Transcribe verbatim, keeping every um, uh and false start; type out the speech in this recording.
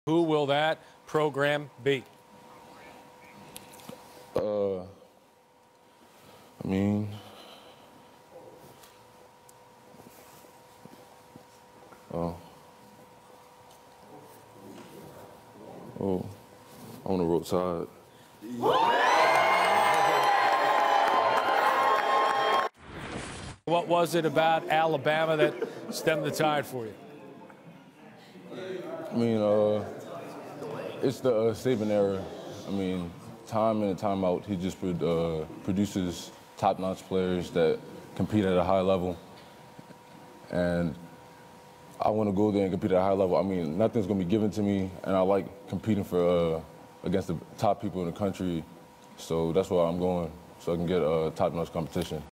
Who will that program be? Uh, I mean, oh, oh, on the road side. What was it about Alabama that stemmed the tide for you? I mean, uh, it's the uh, Saban era. I mean, time in and time out, he just uh, produces top-notch players that compete at a high level. And I want to go there and compete at a high level. I mean, nothing's going to be given to me, and I like competing for uh, against the top people in the country. So that's why I'm going, so I can get a uh, top-notch competition.